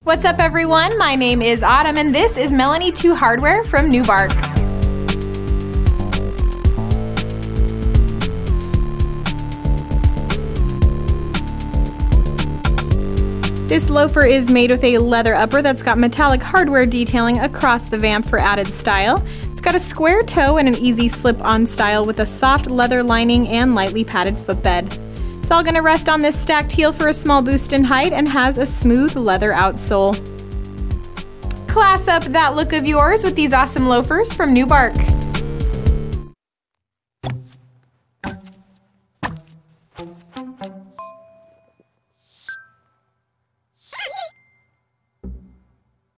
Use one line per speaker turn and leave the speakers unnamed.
What's up everyone? My name is Autumn and this is Melanie 2 Hardware from NewbarK. This loafer is made with a leather upper that's got metallic hardware detailing across the vamp for added style. It's got a square toe and an easy slip-on style with a soft leather lining and lightly padded footbed. It's all going to rest on this stacked heel for a small boost in height and has a smooth leather outsole. Class up that look of yours with these awesome loafers from NewbarK.